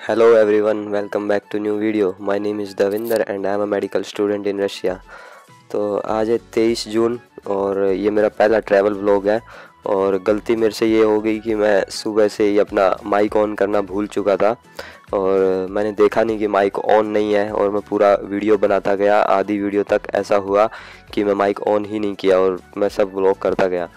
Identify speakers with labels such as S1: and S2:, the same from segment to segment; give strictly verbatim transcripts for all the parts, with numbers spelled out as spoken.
S1: Hello everyone, welcome back to new video. My name is Davinder and I am a medical student in Russia. तो आज है तेईस जून और ये मेरा पहला ट्रैवल व्लॉग है। और गलती मेरे से ये हो गई कि मैं सुबह से ही अपना माइक ऑन करना भूल चुका था और मैंने देखा नहीं कि माइक ऑन नहीं है और मैं पूरा वीडियो बनाता गया। आधी वीडियो तक ऐसा हुआ कि मैं माइक ऑन ही नहीं किया और मैं सब व्लॉग करता गया।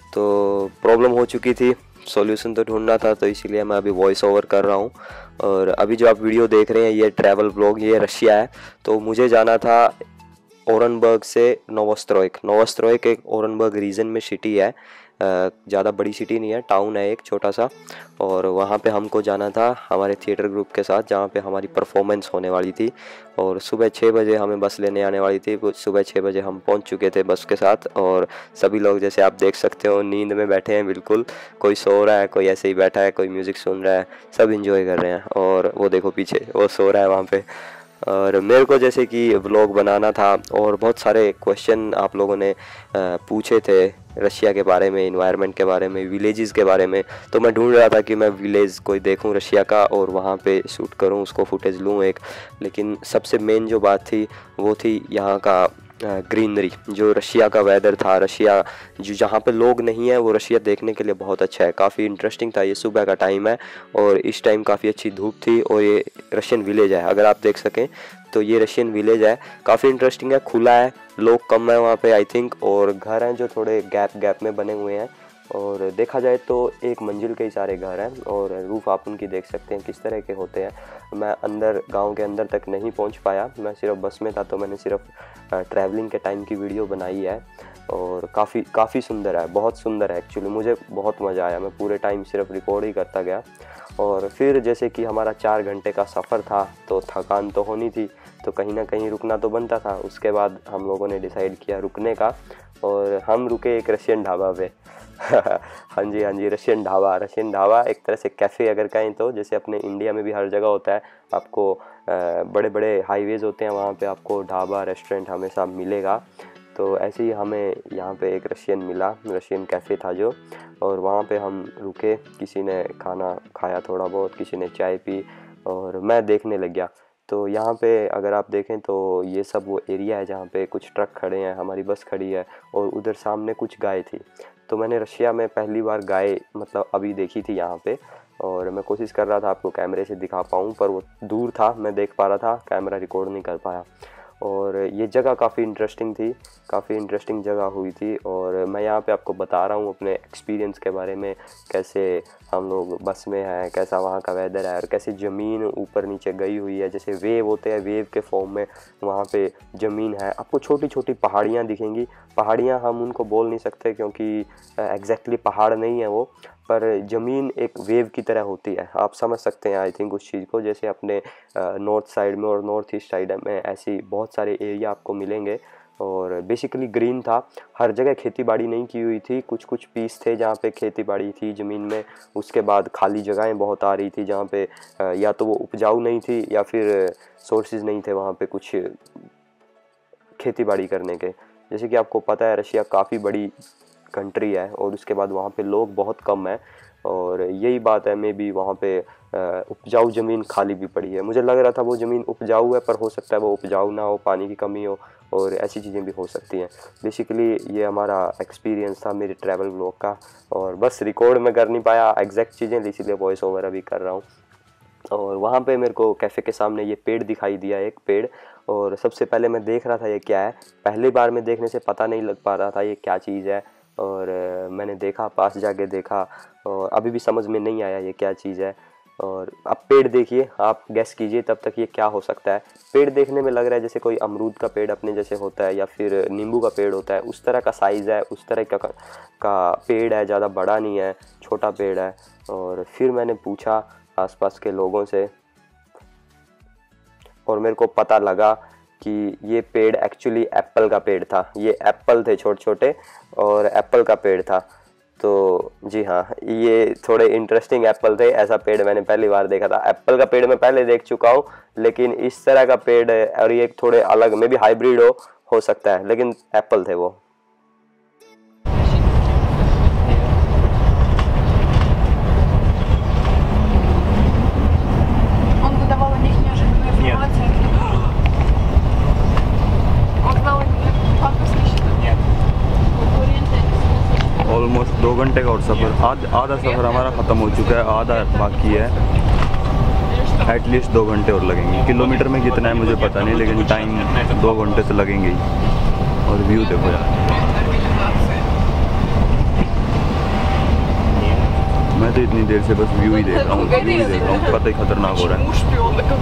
S1: तो प्रॉब्लम हो चुकी थी, सॉल्यूशन तो ढूंढना था, तो इसीलिए मैं अभी वॉइस ओवर कर रहा हूँ। और अभी जो आप वीडियो देख रहे हैं ये ट्रैवल ब्लॉग, ये रशिया है। तो मुझे जाना था ओरनबर्ग से नोवोस्ट्रोइक। नोवोस्ट्रोइक एक ओरनबर्ग रीजन में सिटी है, ज़्यादा बड़ी सिटी नहीं है, टाउन है एक छोटा सा। और वहाँ पे हमको जाना था हमारे थिएटर ग्रुप के साथ, जहाँ पे हमारी परफॉर्मेंस होने वाली थी। और सुबह छः बजे हमें बस लेने आने वाली थी। सुबह छः बजे हम पहुँच चुके थे बस के साथ और सभी लोग जैसे आप देख सकते हो नींद में बैठे हैं बिल्कुल। कोई सो रहा है, कोई ऐसे ही बैठा है, कोई म्यूज़िक सुन रहा है, सब इंजॉय कर रहे हैं। और वो देखो पीछे वो सो रहा है वहाँ पे। और मेरे को जैसे कि व्लॉग बनाना था और बहुत सारे क्वेश्चन आप लोगों ने पूछे थे रशिया के बारे में, इन्वायरमेंट के बारे में, विलेजेस के बारे में। तो मैं ढूंढ रहा था कि मैं विलेज कोई देखूं रशिया का और वहाँ पे शूट करूं, उसको फुटेज लूं एक। लेकिन सबसे मेन जो बात थी वो थी यहाँ का ग्रीनरी, जो रशिया का वेदर था। रशिया जो जहाँ पे लोग नहीं है वो रशिया देखने के लिए बहुत अच्छा है, काफ़ी इंटरेस्टिंग था। ये सुबह का टाइम है और इस टाइम काफ़ी अच्छी धूप थी। और ये रशियन विलेज है, अगर आप देख सकें तो ये रशियन विलेज है, काफ़ी इंटरेस्टिंग है, खुला है, लोग कम है वहाँ पे आई थिंक। और घर हैं जो थोड़े गैप गैप में बने हुए हैं। और देखा जाए तो एक मंजिल के ही सारे घर हैं और रूफ़ आप उनकी देख सकते हैं किस तरह के होते हैं। मैं अंदर गांव के अंदर तक नहीं पहुंच पाया, मैं सिर्फ बस में था, तो मैंने सिर्फ ट्रैवलिंग के टाइम की वीडियो बनाई है। और काफ़ी काफ़ी सुंदर है, बहुत सुंदर है एक्चुअली, मुझे बहुत मज़ा आया। मैं पूरे टाइम सिर्फ रिकॉर्ड ही करता गया। और फिर जैसे कि हमारा चार घंटे का सफ़र था तो थकान तो होनी थी, तो कहीं ना कहीं रुकना तो बनता था। उसके बाद हम लोगों ने डिसाइड किया रुकने का और हम रुके एक रशियन ढाबा पे। हाँ जी हाँ जी, रशियन ढाबा। रशियन ढाबा एक तरह से कैफ़े अगर कहें तो, जैसे अपने इंडिया में भी हर जगह होता है, आपको बड़े बड़े हाईवेज़ होते हैं वहाँ पे आपको ढाबा रेस्टोरेंट हमेशा मिलेगा। तो ऐसे ही हमें यहाँ पे एक रशियन मिला, रशियन कैफ़े था जो। और वहाँ पे हम रुके, किसी ने खाना खाया थोड़ा बहुत, किसी ने चाय पी और मैं देखने लग गया। तो यहाँ पे अगर आप देखें तो ये सब वो एरिया है जहाँ पे कुछ ट्रक खड़े हैं, हमारी बस खड़ी है और उधर सामने कुछ गाय थी। तो मैंने रशिया में पहली बार गाय मतलब अभी देखी थी यहाँ पे। और मैं कोशिश कर रहा था आपको कैमरे से दिखा पाऊँ, पर वो दूर था, मैं देख पा रहा था, कैमरा रिकॉर्ड नहीं कर पाया। और ये जगह काफ़ी इंटरेस्टिंग थी, काफ़ी इंटरेस्टिंग जगह हुई थी। और मैं यहाँ पे आपको बता रहा हूँ अपने एक्सपीरियंस के बारे में, कैसे हम लोग बस में हैं, कैसा वहाँ का वेदर है और कैसे ज़मीन ऊपर नीचे गई हुई है, जैसे वेव होते हैं, वेव के फॉर्म में वहाँ पे ज़मीन है। आपको छोटी छोटी पहाड़ियाँ दिखेंगी। पहाड़ियाँ हम उनको बोल नहीं सकते क्योंकि एग्जैक्टली पहाड़ नहीं है वो, पर ज़मीन एक वेव की तरह होती है, आप समझ सकते हैं आई थिंक उस चीज़ को। जैसे अपने नॉर्थ साइड में और नॉर्थ ईस्ट साइड में ऐसी बहुत सारे एरिया आपको मिलेंगे। और बेसिकली ग्रीन था, हर जगह खेती बाड़ी नहीं की हुई थी, कुछ कुछ पीस थे जहाँ पे खेती बाड़ी थी ज़मीन में। उसके बाद खाली जगहें बहुत आ रही थी जहाँ पे या तो वो उपजाऊ नहीं थी या फिर सोर्सेज नहीं थे वहाँ पे कुछ खेती बाड़ी करने के। जैसे कि आपको पता है रशिया काफ़ी बड़ी कंट्री है और उसके बाद वहाँ पे लोग बहुत कम हैं। और यही बात है, मे बी वहाँ पे उपजाऊ ज़मीन खाली भी पड़ी है। मुझे लग रहा था वो ज़मीन उपजाऊ है, पर हो सकता है वो उपजाऊ ना हो, पानी की कमी हो और ऐसी चीज़ें भी हो सकती हैं। बेसिकली ये हमारा एक्सपीरियंस था मेरे ट्रैवल ब्लॉग का। और बस रिकॉर्ड में कर नहीं पाया एग्जैक्ट चीज़ें, इसीलिए वॉइस ओवर अभी कर रहा हूँ। और वहाँ पे मेरे को कैफ़े के सामने ये पेड़ दिखाई दिया, एक पेड़। और सबसे पहले मैं देख रहा था ये क्या है, पहली बार में देखने से पता नहीं लग पा रहा था ये क्या चीज़ है। और मैंने देखा, पास जाके देखा और अभी भी समझ में नहीं आया ये क्या चीज़ है। और अब पेड़ देखिए, आप गैस कीजिए तब तक ये क्या हो सकता है। पेड़ देखने में लग रहा है जैसे कोई अमरूद का पेड़ अपने जैसे होता है या फिर नींबू का पेड़ होता है, उस तरह का साइज़ है, उस तरह का का पेड़ है, ज़्यादा बड़ा नहीं है, छोटा पेड़ है। और फिर मैंने पूछा आसपास के लोगों से और मेरे को पता लगा कि ये पेड़ एक्चुअली एप्पल का पेड़ था। ये एप्पल थे छोटे छोटे और एप्पल का पेड़ था। तो जी हाँ, ये थोड़े इंटरेस्टिंग एप्पल थे, ऐसा पेड़ मैंने पहली बार देखा था। एप्पल का पेड़ मैं पहले देख चुका हूँ, लेकिन इस तरह का पेड़ और ये थोड़े अलग, मे बी हाइब्रिड हो हो सकता है, लेकिन एप्पल थे वो।
S2: घंटे का और सफ़र, आध आधा सफ़र हमारा ख़त्म हो चुका है, आधा बाकी है। एटलीस्ट दो घंटे और लगेंगे। किलोमीटर में कितना है मुझे पता नहीं, लेकिन टाइम दो घंटे तो लगेंगे ही। और व्यू देखो यार, मैं तो इतनी देर से बस व्यू ही देख रहा हूँ, व्यू ही देख रहा हूँ, पता ही खतरनाक हो रहा है।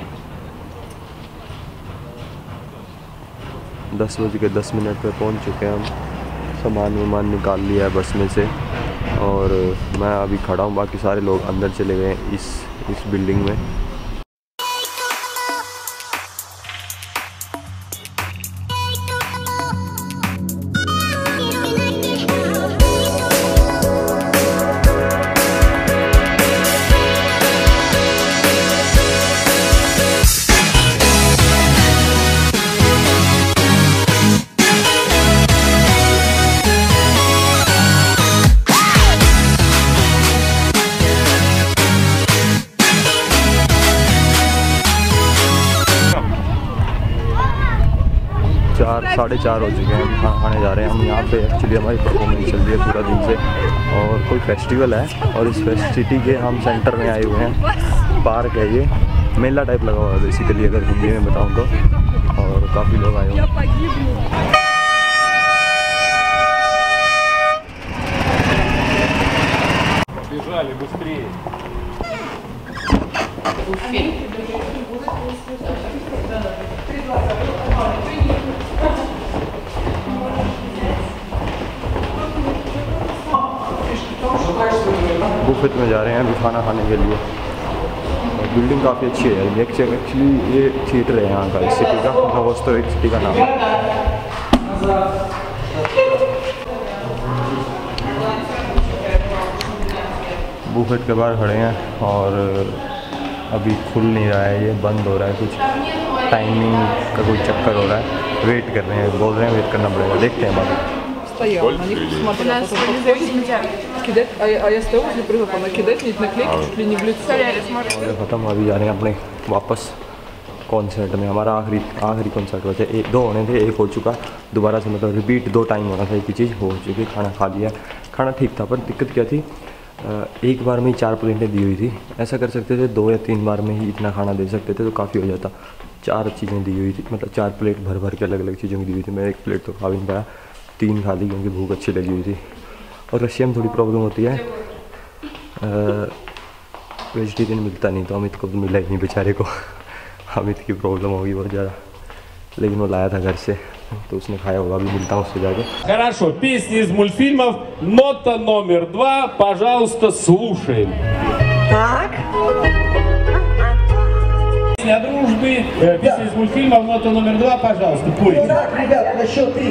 S2: दस बज के दस मिनट पे पहुँच चुके हैं हम। सामान वामान निकाल लिया है बस में से और मैं अभी खड़ा हूँ, बाकी सारे लोग अंदर चले गए हैं इस इस बिल्डिंग में। चार साढ़े चार हो चुके हैं, खाना खाने जा रहे हैं हम। यहाँ पे एक्चुअली हमारी परफॉर्मेंस चल रही है पूरा दिन से और कोई फेस्टिवल है और इस सिटी के हम सेंटर में आए हुए हैं। पार्क है ये, मेला टाइप लगा हुआ है बेसिकली, अगर हिंदी में बताऊँ तो। और काफ़ी लोग आए हुए हैं। बुफेट में जा रहे हैं अभी खाना खाने के लिए। बिल्डिंग काफ़ी अच्छी है। ये एक्चुअली ये थिएटर है यहाँ का, इस सिटी का, नवोस्तव एक सिटी का नाम है। बुफेट के बाहर खड़े हैं और अभी खुल नहीं रहा है, ये बंद हो रहा है, कुछ टाइमिंग का कोई चक्कर हो रहा है। वेट कर रहे हैं, बोल रहे हैं वेट करना पड़ेगा, देखते हैं बाद।
S3: Стоял, на них посмотрел, потом подходит, кидать, а, а я стою возле прилавка, кидать мне наклейки чуть ли не в лицо।
S2: ख़त्म, अभी जा रहे हैं अपने वापस कॉन्सर्ट में। हमारा आखिरी आखिरी कॉन्सर्ट होते एक दो होने थे, एक हो चुका, दोबारा से मतलब रिपीट दो टाइम होना था, एक ही चीज़ हो चुकी। खाना खा लिया, खाना ठीक था, पर दिक्कत क्या थी, एक बार में ही चार प्लेटें दी हुई थी। ऐसा कर सकते थे दो या तीन बार में ही इतना खाना दे सकते थे तो काफ़ी हो जाता। चार चीज़ें दी हुई थी, मतलब चार प्लेट भर भर के अलग अलग चीज़ों की दी हुई थी। मैं एक प्लेट तो खा भी नहीं पाया, तीन खा ली क्योंकि भूख अच्छी लगी हुई थी। और रशिया में थोड़ी प्रॉब्लम होती है, वेजिटेरियन मिलता नहीं, तो अमित को तो मिला ही नहीं बेचारे को। अमित की प्रॉब्लम होगी बहुत ज़्यादा, लेकिन वो लाया था घर से तो उसने खाया होगा, अभी मिलता हूँ उससे जाके।
S4: Хорошо, песни из мультфильмов, нота номер два, пожалуйста, слушаем. Так. Песня о дружбе, песня из мультфильмов, нота номер два, пожалуйста, пой.
S5: Так, ребят, на счет три.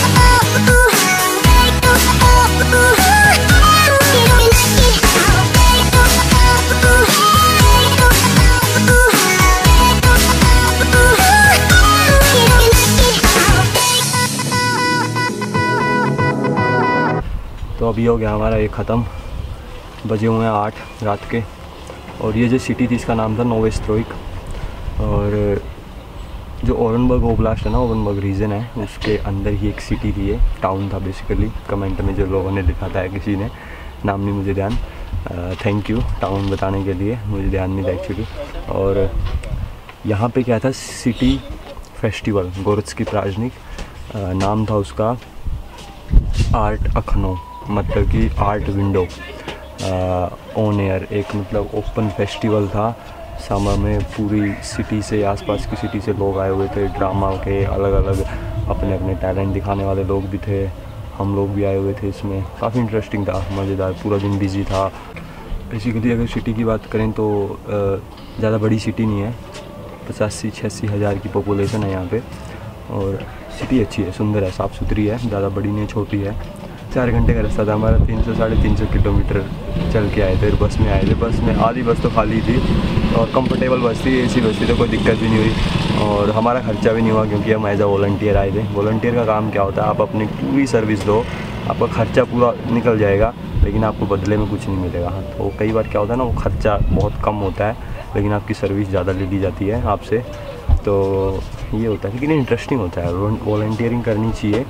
S2: तो अभी हो गया हमारा ये ख़त्म, बजे हुए हैं आठ रात के। और ये जो सिटी थी इसका नाम था नोवोस्ट्रोइक, और जो ओरेनबर्ग ओब्लास्ट है ना, ओरेनबर्ग रीजन है, उसके अंदर ही एक सिटी थी, ये टाउन था बेसिकली। कमेंट में जो लोगों ने लिखा था, किसी ने, नाम नहीं मुझे ध्यान, थैंक यू टाउन बताने के लिए, मुझे ध्यान नहीं था एक्चुअली। और यहाँ पे क्या था, सिटी फेस्टिवल, गोरत्स्की प्राजनिक नाम था उसका, आर्ट अखनो, मतलब कि आर्ट विंडो ऑन एयर, एक मतलब ओपन फेस्टिवल था। समर में पूरी सिटी से, आसपास की सिटी से लोग आए हुए थे, ड्रामा के अलग अलग अपने अपने टैलेंट दिखाने वाले लोग भी थे, हम लोग भी आए हुए थे इसमें। काफ़ी इंटरेस्टिंग था, मज़ेदार, पूरा दिन बिजी था। बेसिकली अगर सिटी की बात करें तो ज़्यादा बड़ी सिटी नहीं है, पचासी छियासी हज़ार की पॉपुलेशन है यहाँ पे, और सिटी अच्छी है, सुंदर है, साफ़ सुथरी है, ज़्यादा बड़ी नहीं, छोटी है। चार घंटे का रास्ता था हमारा, तीन सौ साढ़े तीन सौ किलोमीटर चल के आए थे, बस में आए थे। बस में आधी बस तो खाली थी और कंफर्टेबल बस थी, एसी बस थी, तो कोई दिक्कत भी नहीं हुई और हमारा खर्चा भी नहीं हुआ, क्योंकि हम एज अ वॉलंटियर आए थे। वॉलंटियर का काम क्या होता है, आप अपनी पूरी सर्विस दो, आपका खर्चा पूरा निकल जाएगा, लेकिन आपको बदले में कुछ नहीं मिलेगा। तो कई बार क्या होता है ना, वो खर्चा बहुत कम होता है, लेकिन आपकी सर्विस ज़्यादा ले ली जाती है आपसे, तो ये होता है। लेकिन इंटरेस्टिंग होता है, वॉलंटियरिंग करनी चाहिए।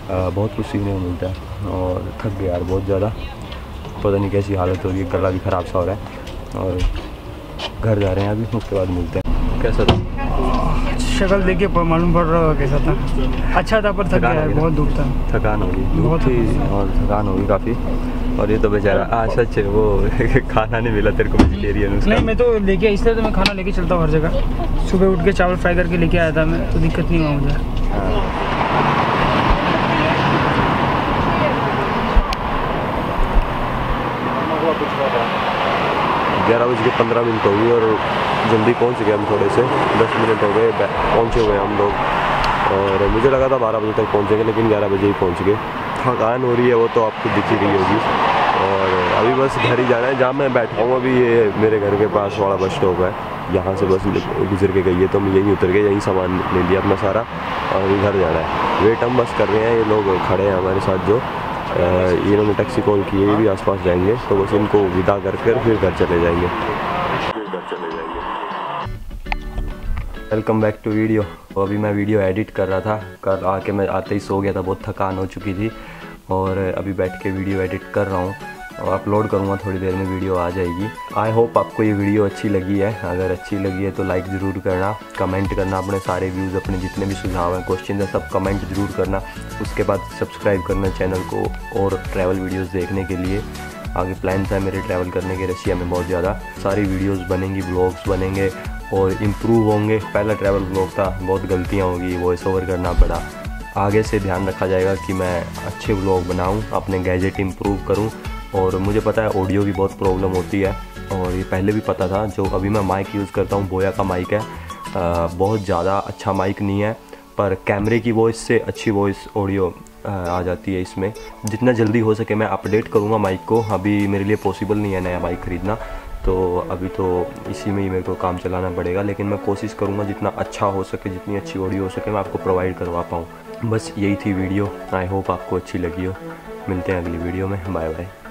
S2: बहुत कुछ सीखने को मिलता है। और थक गया यार बहुत ज़्यादा, पता नहीं कैसी हालत हो रही है, गला भी ख़राब सा हो रहा है। और घर जा रहे हैं अभी, उसके बाद मिलते हैं। कैसा था?
S5: शक्ल देख के मालूम पड़ रहा है कैसा था। अच्छा था पर थक गया है, बहुत दुख था।
S2: थकान होगी
S5: बहुत
S2: थी और थकान होगी काफ़ी। और ये तो बेचारा आज सच है वो खाना नहीं मिला तेरे को वेजिटेरियन।
S5: नहीं मैं तो लेके इसलिए तो मैं खाना लेके चलता हूँ हर जगह। सुबह उठ के चावल फ्राई करके लेके आया था मैं, तो दिक्कत नहीं हुआ मुझे।
S2: ग्यारह बज के पंद्रह मिनट हो गई और जल्दी पहुंच गए हम, थोड़े से दस मिनट हो गए पहुंचे हुए हम लोग। और मुझे लगा था बारह बजे तक पहुंचेंगे, लेकिन ग्यारह बजे ही पहुंच गए। थकान हो रही है वो तो आपको दिख ही रही होगी। और अभी बस घर ही जाना है। जहाँ मैं बैठा हूँ अभी ये मेरे घर के पास वाला बस स्टॉप है, यहाँ से बस गुजर के गई है, तो मैं यहीं उतर के यहीं सामान ले लिया अपना सारा और घर जाना है। वेट हम बस कर रहे हैं, ये लोग खड़े हैं हमारे साथ जो इन्होंने टैक्सी कॉल की है, ये भी आसपास जाएंगे, तो बस इनको विदा कर कर फिर घर चले जाएंगे फिर घर चले जाएंगे वेलकम बैक टू वीडियो। तो अभी मैं वीडियो एडिट कर रहा था, कल आके मैं आते ही सो गया था, बहुत थकान हो चुकी थी। और अभी बैठ के वीडियो एडिट कर रहा हूँ और अपलोड करूँगा, थोड़ी देर में वीडियो आ जाएगी। आई होप आपको ये वीडियो अच्छी लगी है। अगर अच्छी लगी है तो लाइक ज़रूर करना, कमेंट करना, अपने सारे व्यूज़, अपने जितने भी सुझाव हैं, क्वेश्चन हैं, सब कमेंट ज़रूर करना। उसके बाद सब्सक्राइब करना चैनल को और ट्रैवल वीडियोज़ देखने के लिए। आगे प्लान्स है मेरे ट्रैवल करने के रशिया में बहुत ज़्यादा, सारी वीडियोज़ बनेंगी, ब्लॉग्स बनेंगे और इम्प्रूव होंगे। पहला ट्रैवल ब्लॉग था, बहुत गलतियाँ होगी, वॉइस ओवर करना पड़ा। आगे से ध्यान रखा जाएगा कि मैं अच्छे ब्लॉग बनाऊँ, अपने गैजेट इम्प्रूव करूँ। और मुझे पता है ऑडियो की बहुत प्रॉब्लम होती है और ये पहले भी पता था। जो अभी मैं माइक यूज़ करता हूँ बोया का माइक है, आ, बहुत ज़्यादा अच्छा माइक नहीं है, पर कैमरे की वॉइस से अच्छी वॉइस ऑडियो आ जाती है इसमें। जितना जल्दी हो सके मैं अपडेट करूँगा माइक को। अभी मेरे लिए पॉसिबल नहीं है नया माइक ख़रीदना, तो अभी तो इसी में ही मेरे को काम चलाना पड़ेगा। लेकिन मैं कोशिश करूँगा जितना अच्छा हो सके, जितनी अच्छी ऑडियो हो सके मैं आपको प्रोवाइड करवा पाऊँ। बस यही थी वीडियो। आई होप आपको अच्छी लगी हो। मिलते हैं अगली वीडियो में। Bye bye.